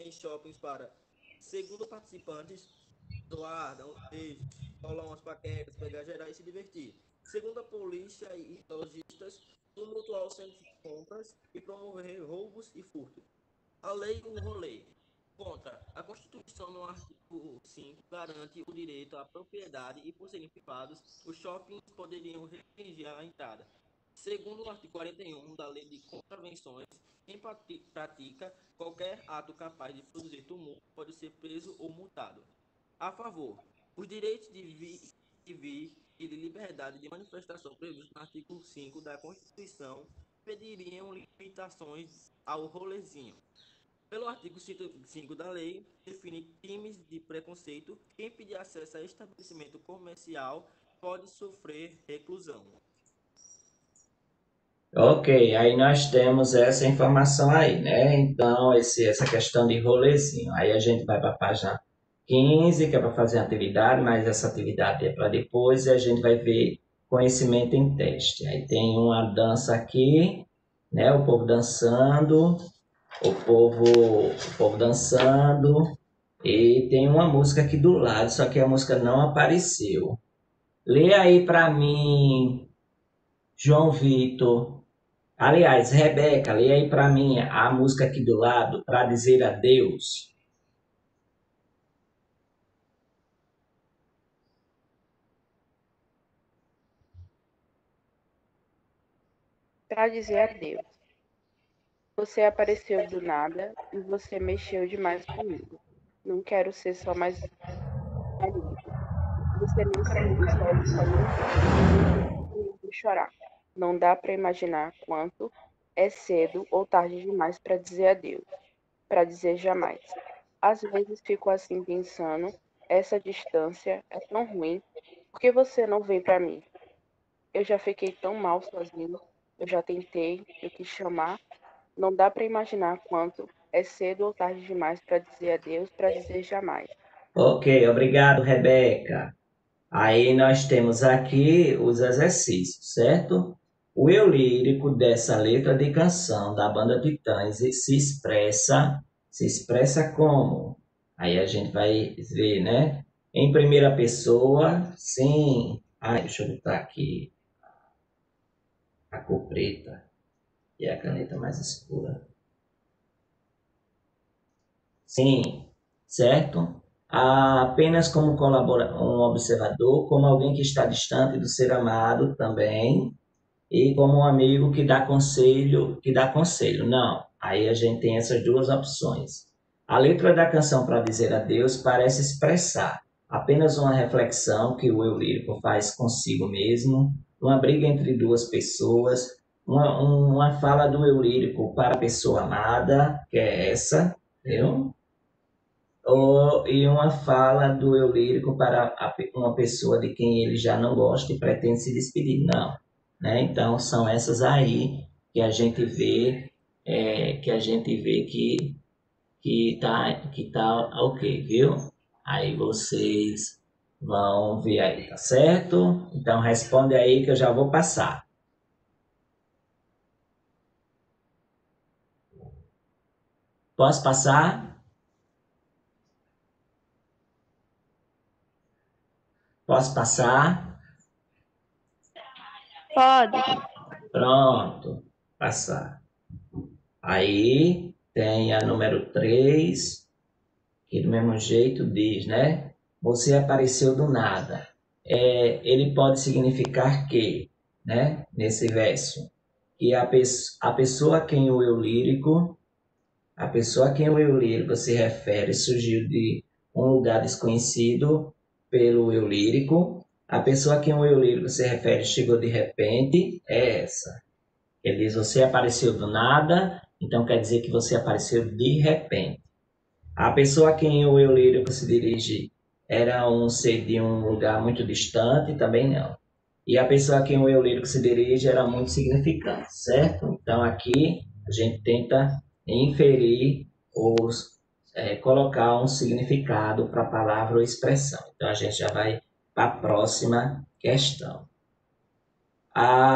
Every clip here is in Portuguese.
em shoppings para, segundo participantes, zoar, dar uns beijos, rolar umas paqueras, pegar geral e se divertir. Segundo a polícia e lojistas, tumultuar o centro de compras e promover roubos e furtos. A lei do rolê. Contra. A Constituição, no artigo 5, garante o direito à propriedade e, por serem privados, os shoppings poderiam restringir a entrada. Segundo o artigo 41 da Lei de Contravenções, quem pratica qualquer ato capaz de produzir tumulto pode ser preso ou multado. A favor, os direitos de vir e de liberdade de manifestação previstos no artigo 5 da Constituição pediriam limitações ao rolezinho. Pelo artigo 5 da lei, define crimes de preconceito. Quem pedir acesso a estabelecimento comercial pode sofrer reclusão. Ok, aí nós temos essa informação aí, né? Então, essa questão de rolezinho. Aí a gente vai para a página 15, que é para fazer a atividade, mas essa atividade é para depois, e a gente vai ver conhecimento em teste. Aí tem uma dança aqui, né? O povo dançando, o povo dançando, e tem uma música aqui do lado, só que a música não apareceu. Lê aí para mim, João Vitor. Aliás, Rebeca, lê aí para mim a música aqui do lado, para dizer adeus. Para dizer adeus. Você apareceu do nada e você mexeu demais comigo. Não quero ser só mais amigo. Você nem sorriu só de sair e chorar. Não dá para imaginar quanto é cedo ou tarde demais para dizer adeus, para dizer jamais. Às vezes fico assim pensando, essa distância é tão ruim, por que você não vem para mim? Eu já fiquei tão mal sozinho, eu já tentei, eu quis chamar, não dá para imaginar quanto é cedo ou tarde demais para dizer adeus, para dizer jamais. Ok, obrigado, Rebeca. Aí nós temos aqui os exercícios, certo? O eu lírico dessa letra de canção da banda Titãs se expressa como? Aí a gente vai ver, né? Em primeira pessoa, sim. Ai, deixa eu botar aqui a cor preta e a caneta mais escura. Sim, certo? Apenas como um observador, como alguém que está distante do ser amado também, e como um amigo que dá conselho. Não, aí a gente tem essas duas opções. A letra da canção para dizer adeus parece expressar apenas uma reflexão que o eu lírico faz consigo mesmo, uma briga entre duas pessoas, uma fala do eu lírico para a pessoa amada, que é essa, entendeu? E uma fala do eu lírico para uma pessoa de quem ele já não gosta e pretende se despedir. Não, né? Então são essas aí que a gente vê, que tá ok, viu? Aí vocês vão ver aí, tá certo? Então responde aí que eu já vou passar. Posso passar? Posso passar? Pode. Pronto, passar. Aí tem a número 3, que do mesmo jeito diz, né? Você apareceu do nada. Ele pode significar que, né? Nesse verso, que a pessoa a quem o eu lírico, a pessoa a quem o eu lírico se refere surgiu de um lugar desconhecido pelo eu lírico. A pessoa a quem o eu lírico se refere chegou de repente, é essa. Ele diz, você apareceu do nada, então quer dizer que você apareceu de repente. A pessoa a quem o eu lírico se dirige era um ser de um lugar muito distante, também não. E a pessoa a quem o eu lírico se dirige era muito significante, certo? Então aqui a gente tenta inferir ou colocar um significado para a palavra ou expressão. Então a gente já vai para a próxima questão.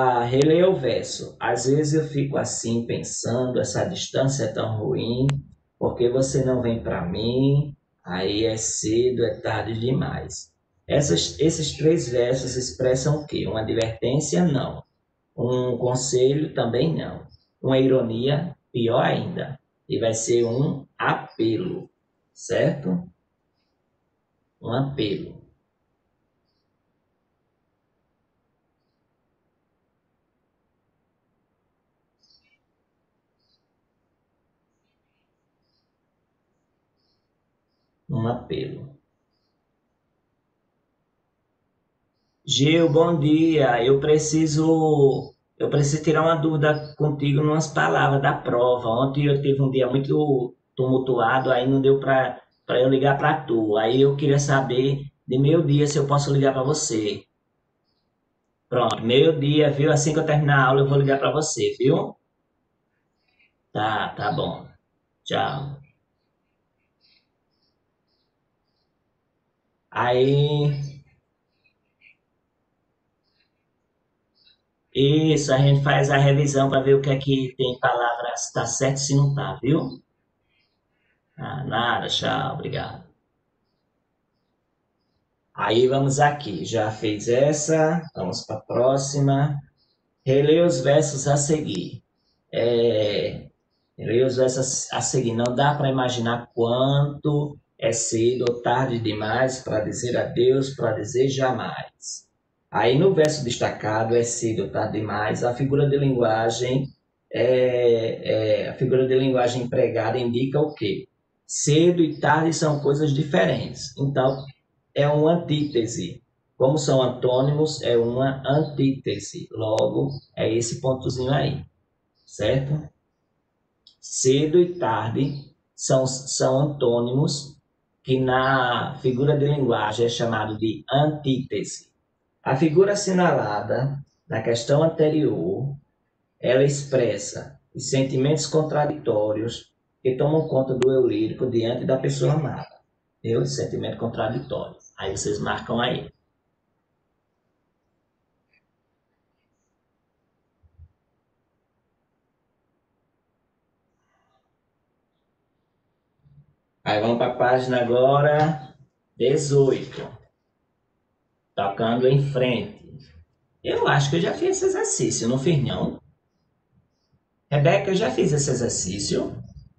Reler o verso. Às vezes eu fico assim pensando, essa distância é tão ruim. Porque você não vem para mim, aí é cedo, é tarde demais. Esses três versos expressam o quê? Uma advertência? Não. Um conselho? Também não. Uma ironia? Pior ainda. E vai ser um apelo, certo? Um apelo. Um apelo. Gil, bom dia. Eu preciso tirar uma dúvida contigo em umas palavras da prova. Ontem eu tive um dia muito tumultuado, aí não deu para eu ligar para tu. Aí eu queria saber de meio-dia se eu posso ligar para você. Pronto, meio-dia, viu? Assim que eu terminar a aula eu vou ligar para você, viu? Tá bom. Tchau. Aí, isso, a gente faz a revisão para ver o que é que tem palavras, tá certo se não tá, viu? Ah, nada, tchau, obrigado. Aí vamos aqui, já fez essa, vamos para a próxima. Releia os versos a seguir. Releia os versos a seguir. Não dá para imaginar quanto é cedo ou tarde demais para dizer adeus, para dizer jamais. Aí no verso destacado, é cedo ou tarde demais, a figura de linguagem empregada indica o quê? Cedo e tarde são coisas diferentes. Então, é uma antítese. Como são antônimos, é uma antítese. Logo, é esse pontozinho aí, certo? Cedo e tarde são antônimos que na figura de linguagem é chamado de antítese. A figura assinalada na questão anterior, ela expressa os sentimentos contraditórios que tomam conta do eu lírico diante da pessoa amada. Eu, sentimento contraditório. Aí vocês marcam aí. Aí vamos para a página agora 18. Tocando em frente. Eu acho que eu já fiz esse exercício, não fiz não? Rebeca, eu já fiz esse exercício.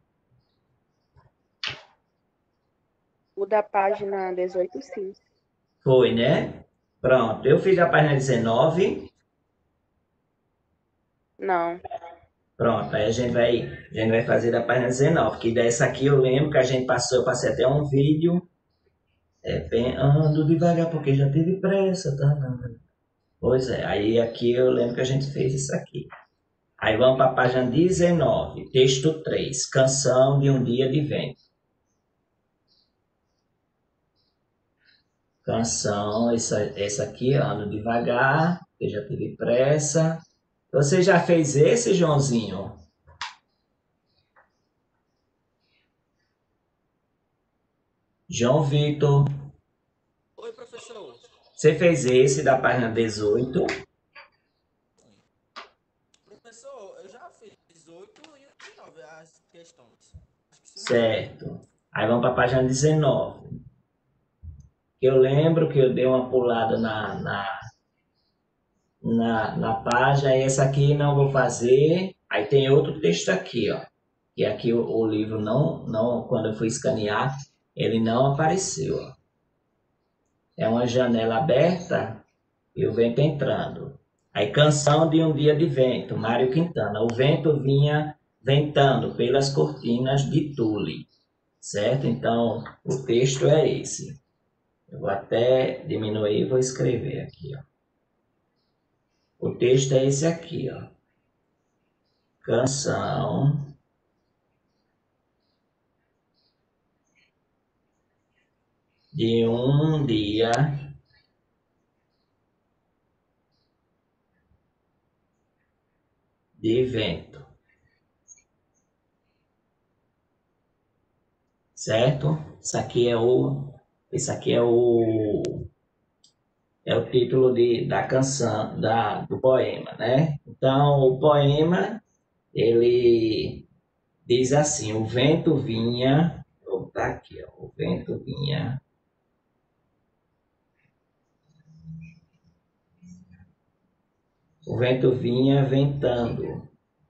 O da página 18, sim. Foi, né? Pronto, eu fiz a página 19. Não. Pronto, aí a gente vai fazer da página 19, que dessa aqui eu lembro que a gente passou, eu passei até um vídeo, ando devagar porque já tive pressa, tá? Pois é, aí aqui eu lembro que a gente fez isso aqui. Aí vamos para a página 19, texto 3, Canção de um Dia de Vento. Canção, essa aqui, ando devagar, eu já tive pressa. Você já fez esse, Joãozinho? João Vitor, Oi, professor. você fez esse da página 18? Professor, eu já fiz 18 e 19 as questões. Acho que sim. Certo. Aí vamos para a página 19. Eu lembro que eu dei uma pulada na página, e essa aqui não vou fazer. Aí tem outro texto aqui, ó. E aqui o livro quando eu fui escanear, ele não apareceu, ó. É uma janela aberta e o vento entrando. Aí, Canção de um Dia de Vento, Mário Quintana. O vento vinha ventando pelas cortinas de tule, certo? Então, o texto é esse. Eu vou até diminuir e vou escrever aqui, ó. O texto é esse aqui, ó. Canção de um dia de vento. Certo? Esse aqui é o título da canção, do poema, né? Então, o poema, ele diz assim, o vento vinha, vou botar aqui, ó, o vento vinha ventando.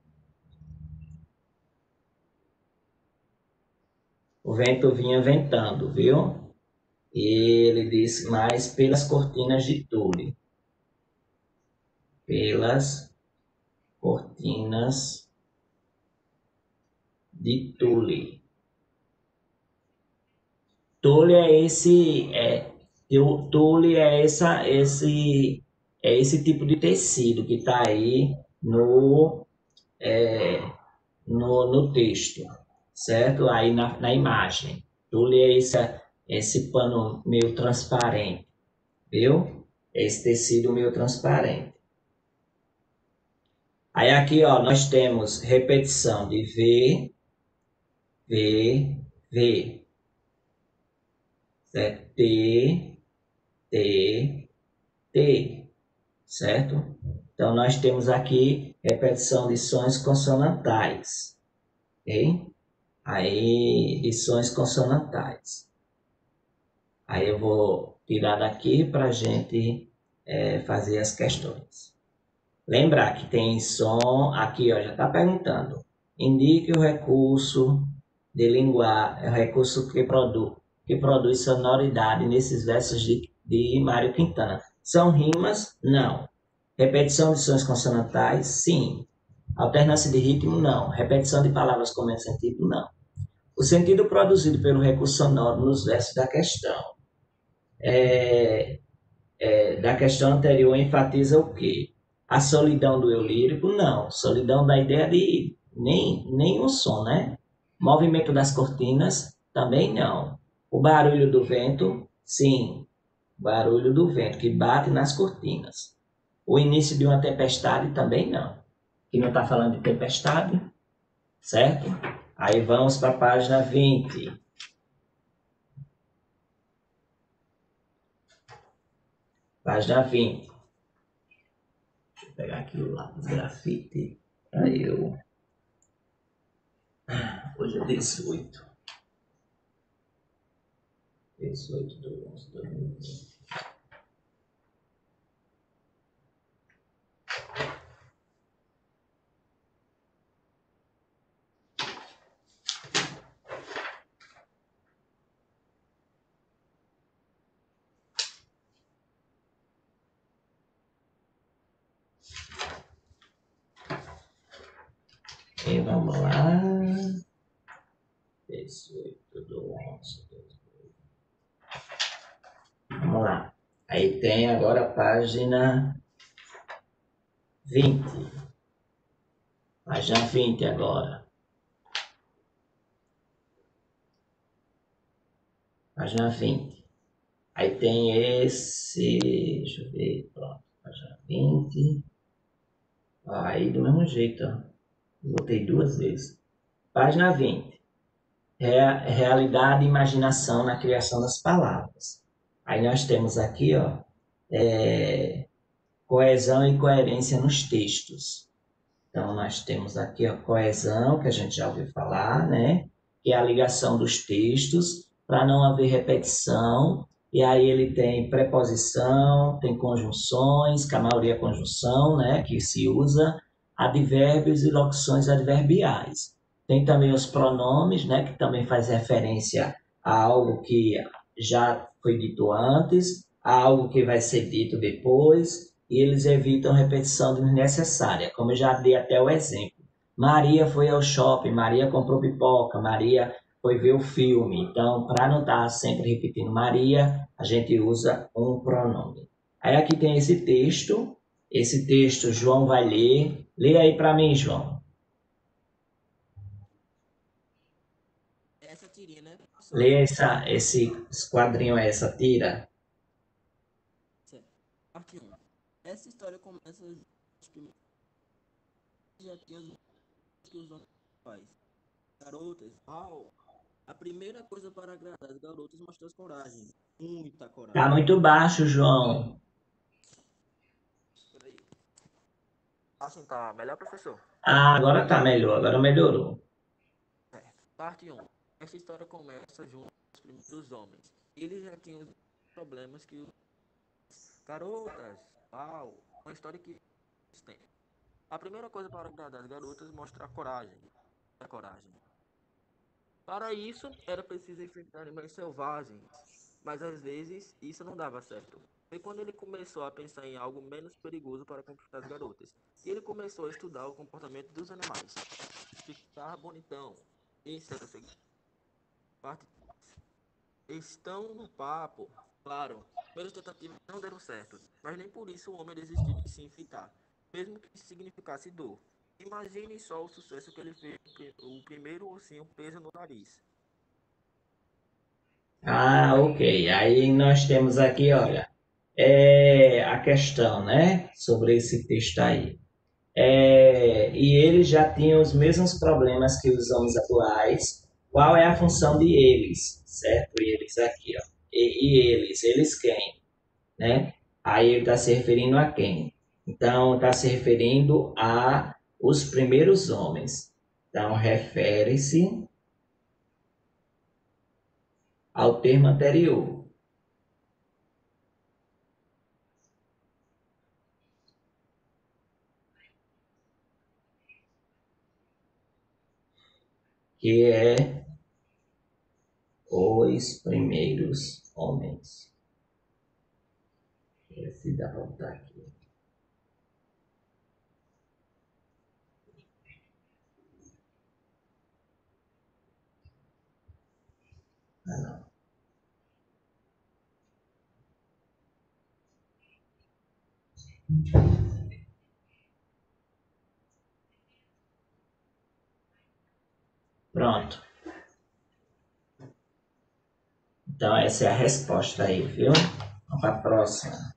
O vento vinha ventando, viu? E ele disse, mas pelas cortinas de tule. Pelas cortinas de tule. Tule é esse tipo de tecido que está aí no texto, certo? Aí na imagem. Tule é esse pano meio transparente, viu? Esse tecido meio transparente. Aí aqui, ó, nós temos repetição de V, V, V. Certo? T, T, T. Certo? Então, nós temos aqui repetição de sons consonantais. Ok? Aí, de sons consonantais. Aí eu vou tirar daqui para a gente fazer as questões. Lembrar que tem som, aqui ó, já está perguntando. Indique o recurso de linguagem, o recurso que produz sonoridade nesses versos de Mário Quintana. São rimas? Não. Repetição de sons consonantais? Sim. Alternância de ritmo? Não. Repetição de palavras com menos sentido? Não. O sentido produzido pelo recurso sonoro nos versos da questão anterior enfatiza o quê? A solidão do eu lírico? Não. Solidão da ideia de nenhum som, né? Movimento das cortinas? Também não. O barulho do vento? Sim. Barulho do vento que bate nas cortinas. O início de uma tempestade? Também não. Que não está falando de tempestade, certo? Aí vamos para a página 20. Página 20. Deixa eu pegar aqui o lápis grafite. Aí eu... Hoje é 18. 18 de 11 de 2020. E vamos lá. 18 de 11 de 2020. Vamos lá. Aí tem agora a página 20. Página 20 agora. Página 20. Aí tem esse... Deixa eu ver. Pronto. Página 20. Aí do mesmo jeito, ó. Botei 2 vezes. Página 20. Realidade e imaginação na criação das palavras. Aí nós temos aqui, ó, coesão e coerência nos textos. Então, nós temos aqui a coesão, que a gente já ouviu falar, né? Que é a ligação dos textos, para não haver repetição. E aí ele tem preposição, tem conjunções, que a maioria é conjunção, né? Que se usa, advérbios e locuções adverbiais. Tem também os pronomes, né? Que também faz referência a algo que já foi dito antes, a algo que vai ser dito depois, e eles evitam repetição desnecessária, como eu já dei até o exemplo. Maria foi ao shopping, Maria comprou pipoca, Maria foi ver o filme. Então, para não estar sempre repetindo Maria, a gente usa um pronome. Aí aqui tem esse texto João vai ler. Lê aí para mim, João. Essa tirinha, né, professor? Lê esse quadrinho aí, essa tira. Certo. Parte 1. Essa história começa já tinha que os homens faz. Garotas, a primeira coisa para agradar as garotas mostra coragem. Muita coragem. Tá muito baixo, João. Peraí. Assim tá melhor, professor? Ah, agora tá melhor, agora melhorou. Parte 1. Essa história começa junto com os primeiros homens. Eles já tinham os problemas que os garotas, uau, uma história que eles têm. A primeira coisa para agradar as garotas é mostrar coragem. A coragem. Para isso, era preciso enfrentar animais selvagens, mas às vezes isso não dava certo. Foi quando ele começou a pensar em algo menos perigoso para conquistar as garotas. E ele começou a estudar o comportamento dos animais. Ficar bonitão. Esse era o segredo. Parte 3. Estão no papo. Claro, primeiras tentativas não deram certo, mas nem por isso o homem desistiu de se enfrentar, mesmo que isso significasse dor. Imagine só o sucesso que ele fez o primeiro ursinho preso no nariz. Ah, ok. Aí nós temos aqui, olha, a questão, né, sobre esse texto aí. E eles já tinham os mesmos problemas que os homens atuais. Qual é a função de eles, certo? Eles aqui, ó. Eles quem, né? Aí ele está se referindo a quem? Então, está se referindo a os primeiros homens. Então, refere-se ao termo anterior. Que é os primeiros homens. Se dá para voltar aqui. Ah, não. Pronto. Então, essa é a resposta aí, viu? Vamos para a próxima.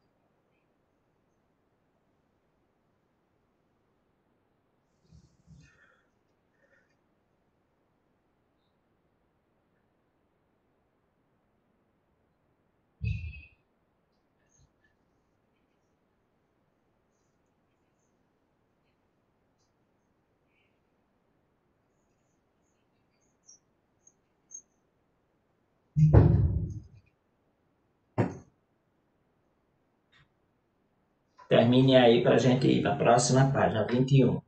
Termine aí para a gente ir para a próxima página, 21.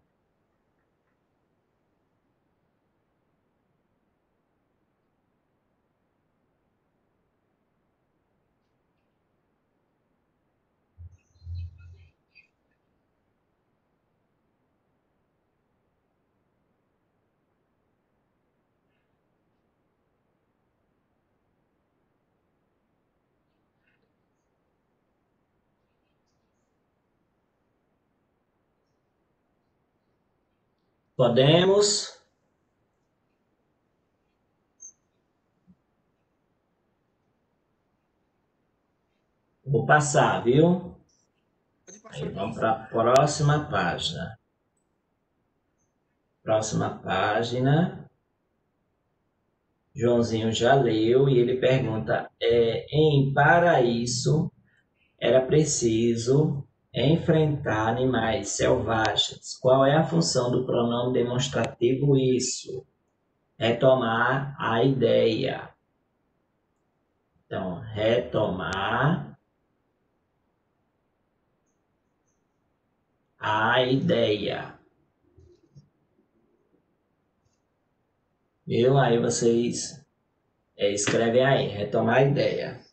Podemos? Vou passar, viu? Pode Aí passar, vamos prof. para a próxima página. Próxima página. Joãozinho já leu e ele pergunta: para isso era preciso enfrentar animais selvagens. Qual é a função do pronome demonstrativo isso? Retomar a ideia. Então, retomar a ideia. Viu? Aí vocês escrevem aí, retomar a ideia.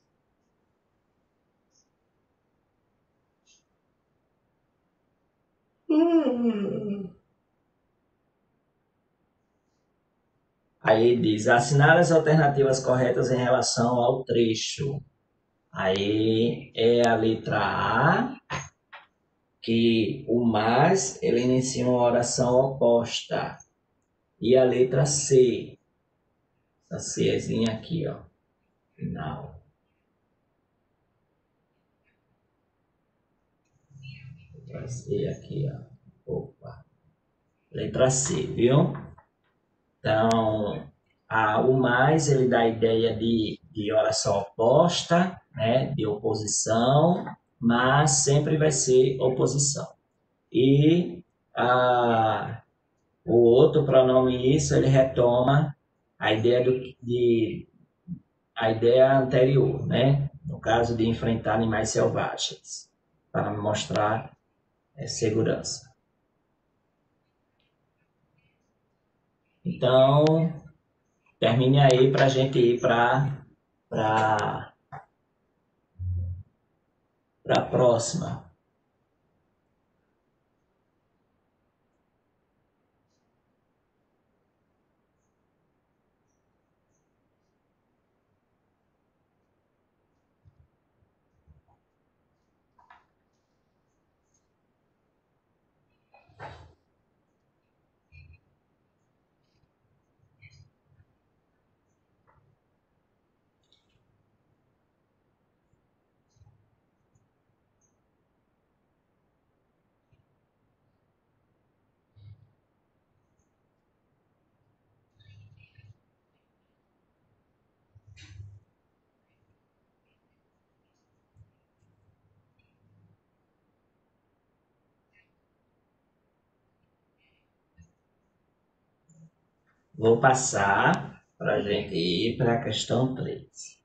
Aí diz, assinar as alternativas corretas em relação ao trecho. Aí é a letra A, que o mas, ele inicia uma oração oposta. E a letra C, essa Czinha aqui, ó, final. Letra C aqui, ó. Opa. Letra C, viu? Então, o mais, ele dá a ideia de oração oposta, né, de oposição, mas sempre vai ser oposição. E o outro pronome isso, ele retoma a ideia a ideia anterior, né? No caso de enfrentar animais selvagens, para mostrar segurança. Então, termine aí para a gente ir para a próxima. Vou passar para a gente ir para a questão 3.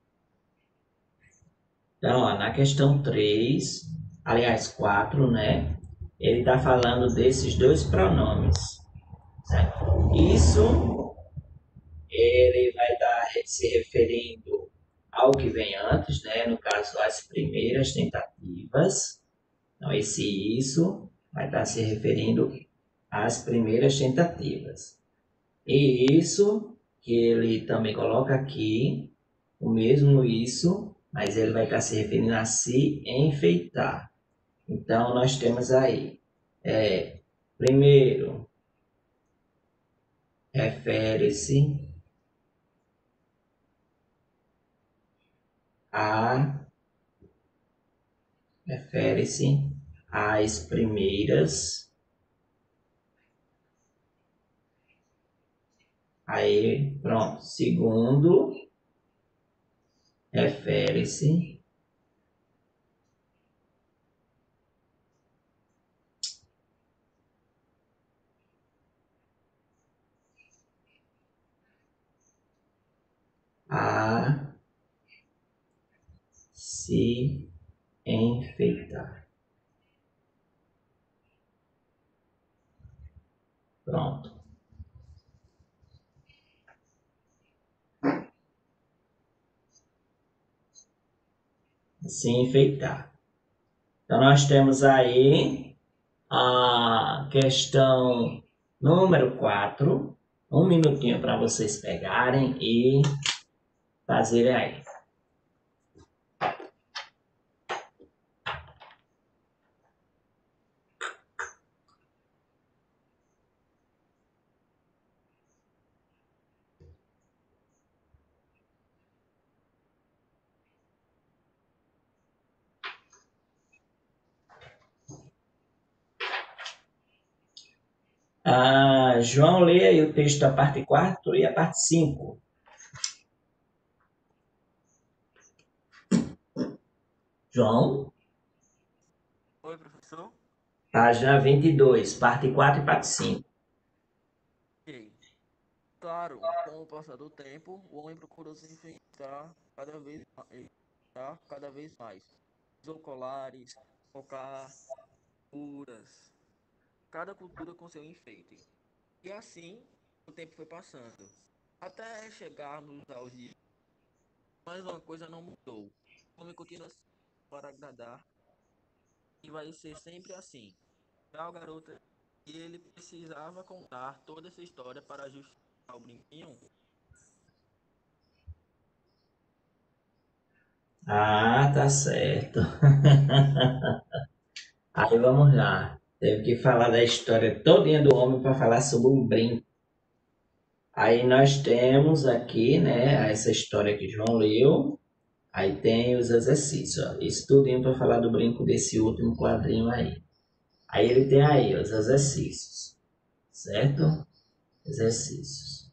Então, ó, na questão 3, aliás, 4, né? Ele está falando desses dois pronomes, certo? Isso, ele vai estar se referindo ao que vem antes, né? No caso, as primeiras tentativas. Então, esse isso vai estar se referindo às primeiras tentativas. E isso, que ele também coloca aqui, o mesmo isso, mas ele vai estar se referindo a se enfeitar. Então, nós temos aí, primeiro, refere-se às primeiras. Aí, pronto. Segundo, refere-se a se enfeitar. Pronto. Se enfeitar. Então, nós temos aí a questão número 4. Um minutinho para vocês pegarem e fazerem aí. João, lê aí o texto da parte 4 e a parte 5. João? Oi, professor. Página 22, parte 4 e parte 5. Ok. Claro, com o passar do tempo, o homem procurou se enfeitar cada vez mais. Usou colares, cocar, curas, cada cultura com seu enfeite. E assim, o tempo foi passando. Até chegarmos aos dias, mas uma coisa não mudou. O homem continua para agradar e vai ser sempre assim. Já o garoto, e ele precisava contar toda essa história para justificar o brinquinho. Ah, tá certo. Aí vamos lá. Teve que falar da história todinha do homem para falar sobre um brinco. Aí nós temos aqui, né, essa história que João leu. Aí tem os exercícios, ó. Isso tudinho para falar do brinco desse último quadrinho aí. Aí ele tem aí os exercícios, certo? Exercícios.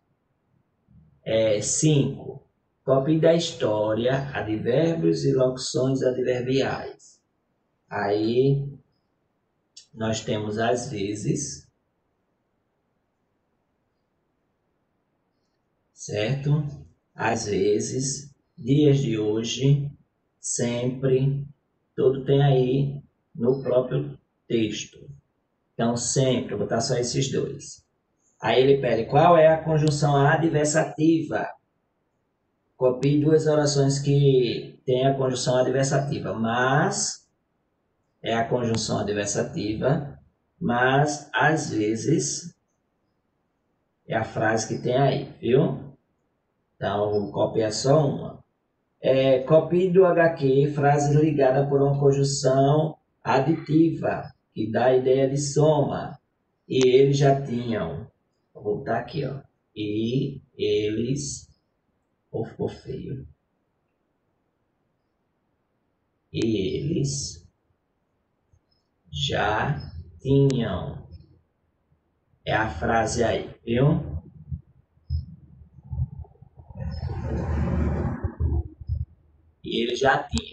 5. Copie da história advérbios e locuções adverbiais. Aí nós temos às vezes, certo? Às vezes, dias de hoje, sempre, tudo tem aí no próprio texto. Então, sempre, vou botar só esses dois. Aí ele pede, qual é a conjunção adversativa? Copie duas orações que têm a conjunção adversativa, mas é a conjunção adversativa, mas às vezes é a frase que tem aí, viu? Então, copia só uma. Copie do HQ frases ligadas por uma conjunção aditiva, que dá a ideia de soma. E eles já tinham. Vou voltar aqui, ó. E eles. Ou ficou feio. E eles já tinham. É a frase aí, viu? E eles já tinham.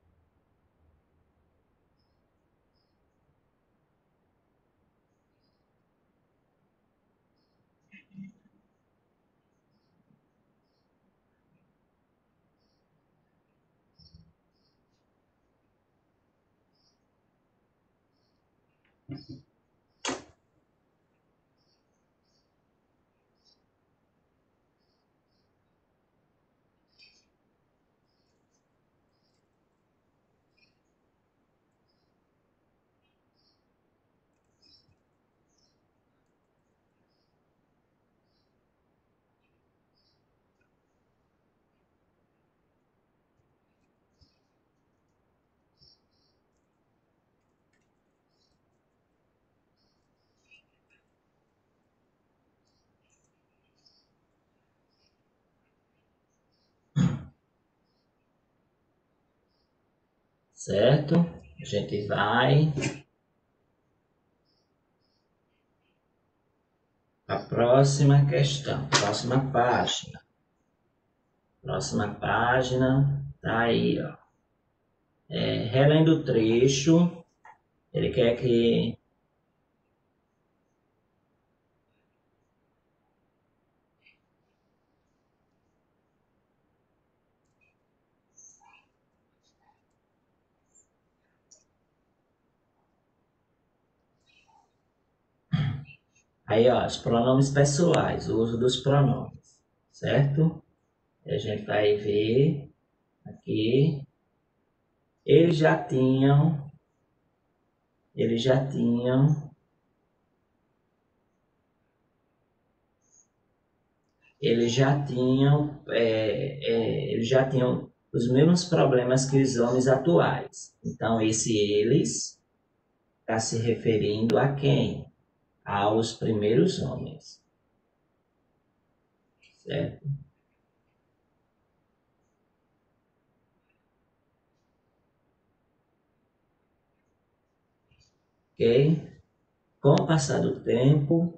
Certo? A gente vai para a próxima questão, próxima página. Próxima página, tá aí, ó. Relendo o trecho, ele quer que... Aí, ó, os pronomes pessoais, o uso dos pronomes, certo? A gente vai ver aqui. Eles já tinham, eles já tinham, eles já tinham, eles já tinham os mesmos problemas que os homens atuais. Então, esse eles está se referindo a quem? Aos primeiros homens, certo? Ok? Com o passar do tempo,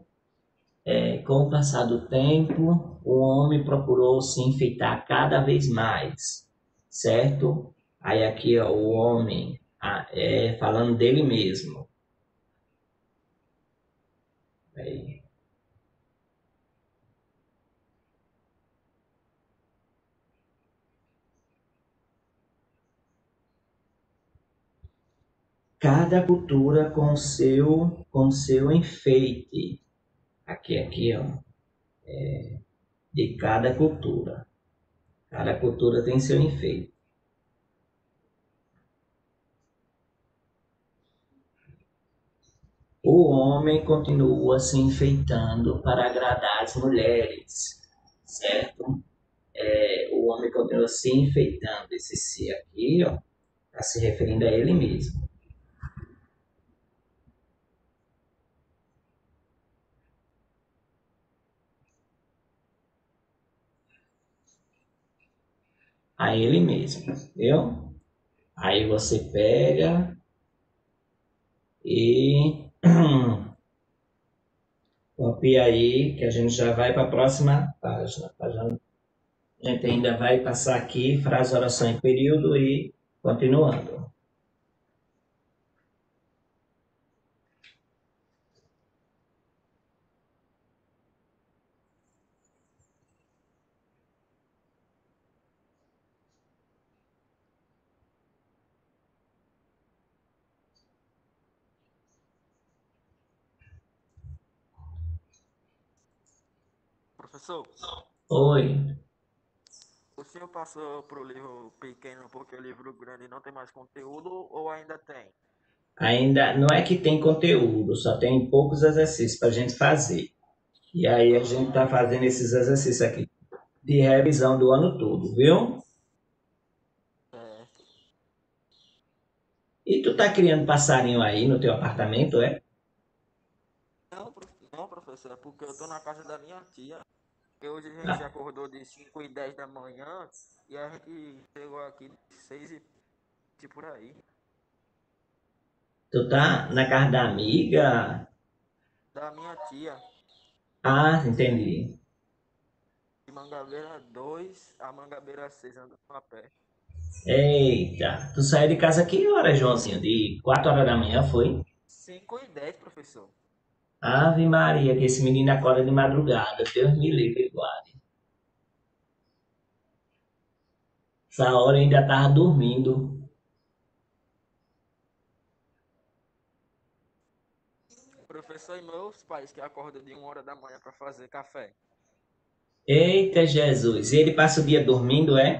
o homem procurou se enfeitar cada vez mais, certo? Aí aqui, ó, o homem falando dele mesmo. Aí. Cada cultura com seu enfeite. Aqui, ó, de cada cultura. Cada cultura tem seu enfeite. O homem continua se enfeitando para agradar as mulheres, certo? O homem continua se enfeitando. Esse se aqui, ó, está se referindo a ele mesmo. A ele mesmo, viu? Aí você pega e copia aí, que a gente já vai para a próxima página. A gente ainda vai passar aqui frase, oração em período e continuando. Professor, Oi. o senhor passou pro livro pequeno porque o livro grande não tem mais conteúdo ou ainda tem? Ainda não é que tem conteúdo, só tem poucos exercícios para a gente fazer. E aí a gente está Ah, fazendo esses exercícios aqui de revisão do ano todo, viu? certo. E tu tá criando passarinho aí no teu apartamento, é? Não, professor, é porque eu tô na casa da minha tia. Porque hoje a gente Ah, acordou de 5h10 da manhã e a gente chegou aqui de 6h20 por aí. tu tá na casa da amiga? Da minha tia, Ah, entendi. de Mangabeira 2 a Mangabeira 6 andando a pé. Eita, tu saiu de casa que hora, Joãozinho? De 4 horas da manhã, foi? 5h10, professor. Ave Maria, que esse menino acorda de madrugada. Deus me livre, guarde. Essa hora eu ainda tava dormindo. Professor e meus pais que acordam de 1h da manhã para fazer café. Eita, Jesus. E ele passa o dia dormindo, é?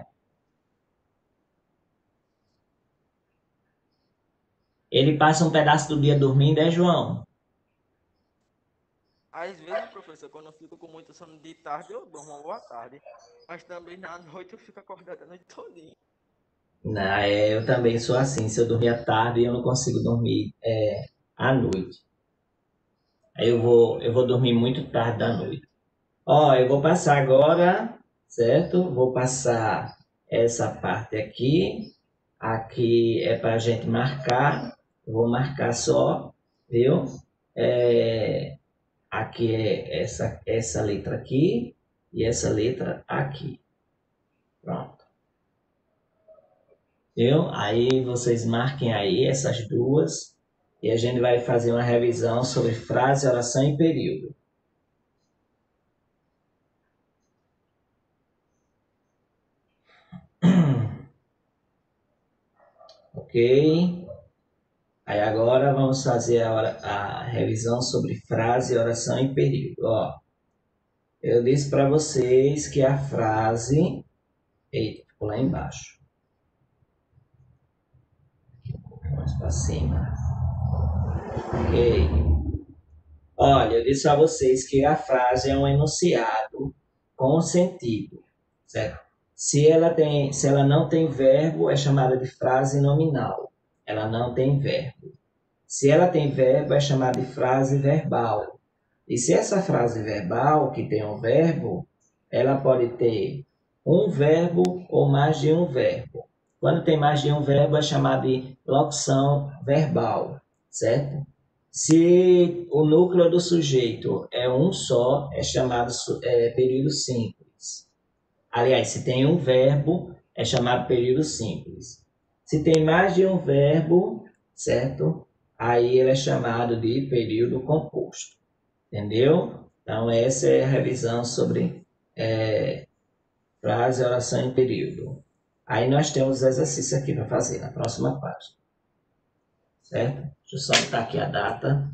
Ele passa um pedaço do dia dormindo, é, João? Às vezes, professor, quando eu fico com muito sono de tarde, eu durmo uma boa tarde. Mas também na noite eu fico acordado a noite todinha. Não, eu também sou assim. Se eu dormir à tarde, eu não consigo dormir à noite. Aí eu vou dormir muito tarde da noite. Ó, eu vou passar agora, certo? Vou passar essa parte aqui. Aqui é para a gente marcar. Eu vou marcar só, viu? É, aqui é essa letra aqui e essa letra aqui. Pronto. Viu? Aí vocês marquem aí essas duas e a gente vai fazer uma revisão sobre frase, oração e período. Ok? Aí agora vamos fazer a revisão sobre frase, oração e período. Ó, eu disse para vocês que a frase. Eita, ficou lá embaixo. Mais para cima. Ok. Olha, eu disse a vocês que a frase é um enunciado com sentido, certo? Se ela não tem verbo, é chamada de frase nominal. Ela não tem verbo. Se ela tem verbo, é chamada de frase verbal. E se essa frase verbal, que tem um verbo, ela pode ter um verbo ou mais de um verbo. Quando tem mais de um verbo, é chamada de locução verbal, certo? Se o núcleo do sujeito é um só, é chamado período simples. Aliás, se tem um verbo, é chamado período simples. Se tem mais de um verbo, certo? Aí ele é chamado de período composto. Entendeu? Então, essa é a revisão sobre frase, oração e período. Aí nós temos exercício aqui para fazer na próxima página. Certo? Deixa eu só botar aqui a data.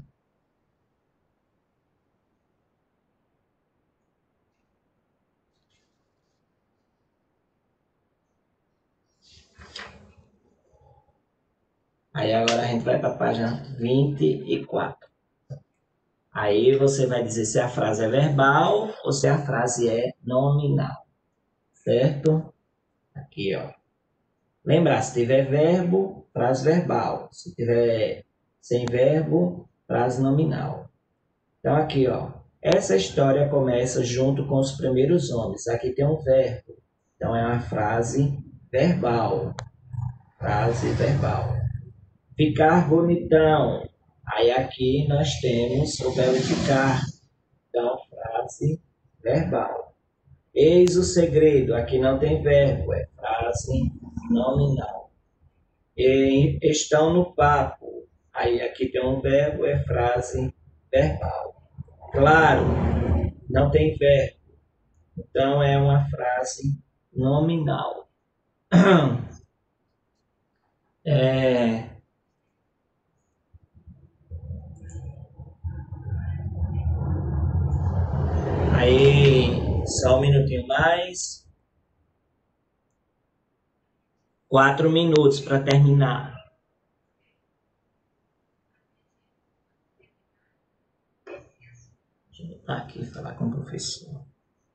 Aí agora a gente vai para a página 24. Aí você vai dizer se a frase é verbal ou se a frase é nominal. Certo? Aqui, ó. Lembrar, se tiver verbo, frase verbal. Se tiver sem verbo, frase nominal. Então, aqui, ó. Essa história começa junto com os primeiros homens. Aqui tem um verbo. Então, é uma frase verbal. Frase verbal. Ficar bonitão. Aí, aqui nós temos o verbo ficar. Então, frase verbal. Eis o segredo. Aqui não tem verbo. É frase nominal. E estão no papo. Aí, aqui tem um verbo. É frase verbal. Claro, não tem verbo. Então é uma frase nominal. É, aí Só um minutinho mais. 4 minutos para terminar. Deixa eu botar aqui e falar com o professor.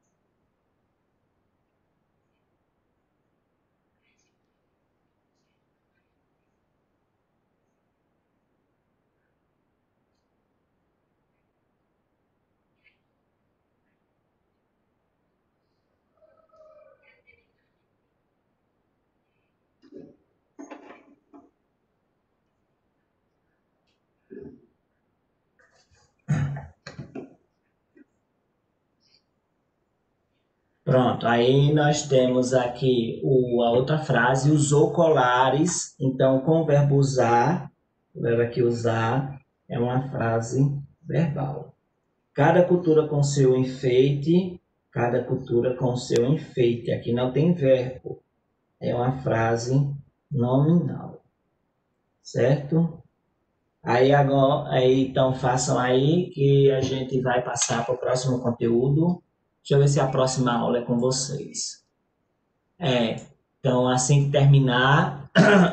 Pronto, aí nós temos aqui a outra frase, usou colares. Então, com o verbo usar, o verbo aqui usar, é uma frase verbal. Cada cultura com seu enfeite, cada cultura com seu enfeite. Aqui não tem verbo, é uma frase nominal, certo? Aí agora, então façam aí que a gente vai passar para o próximo conteúdo. Deixa eu ver se a próxima aula é com vocês. Então assim que terminar,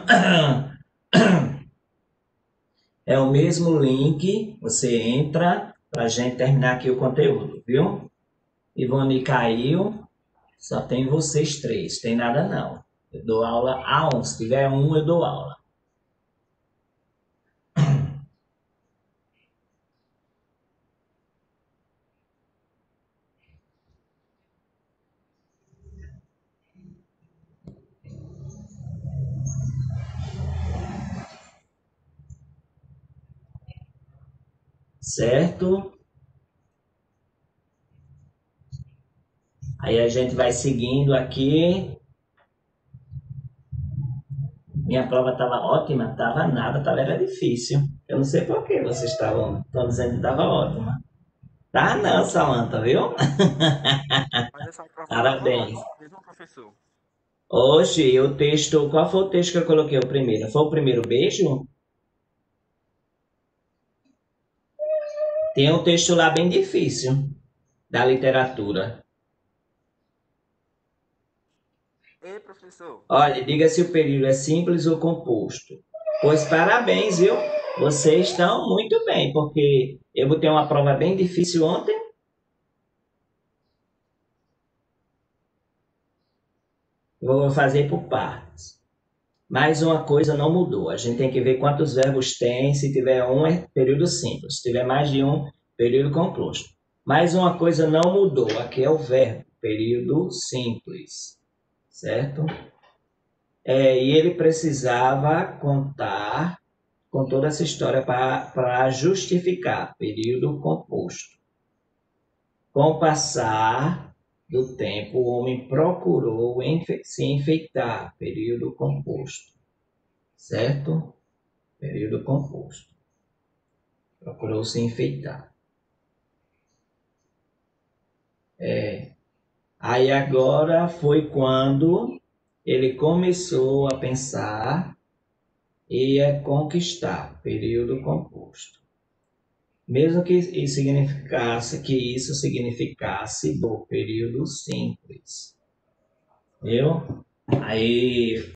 é o mesmo link, você entra para a gente terminar aqui o conteúdo, viu? Ivone caiu, só tem vocês 3, tem nada não. Eu dou aula a 1, se tiver 1 eu dou aula. Certo? Aí a gente vai seguindo aqui. Minha prova estava ótima? Estava nada, era difícil. Eu não sei por que vocês estão dizendo que estava ótima. Tá não, Samanta, viu? Mas essa prova Parabéns. mesmo, professor? Hoje, o texto... Qual foi o texto que eu coloquei o primeiro? Foi o primeiro beijo? Tem um texto lá bem difícil, da literatura. Ei, professor. Olha, diga se o período é simples ou composto. Pois parabéns, viu? Vocês estão muito bem, porque eu botei uma prova bem difícil ontem. Vou fazer por partes. Mais uma coisa não mudou. A gente tem que ver quantos verbos tem. Se tiver um, é período simples. Se tiver mais de um, período composto. Mais uma coisa não mudou. Aqui é o verbo, período simples. Certo? E ele precisava contar com toda essa história para justificar período composto. Com o passar do tempo, o homem procurou se enfeitar, período composto, certo? Período composto. Procurou se enfeitar. Aí agora foi quando ele começou a pensar e a conquistar, período composto. Mesmo que isso significasse do período simples. Viu? Aí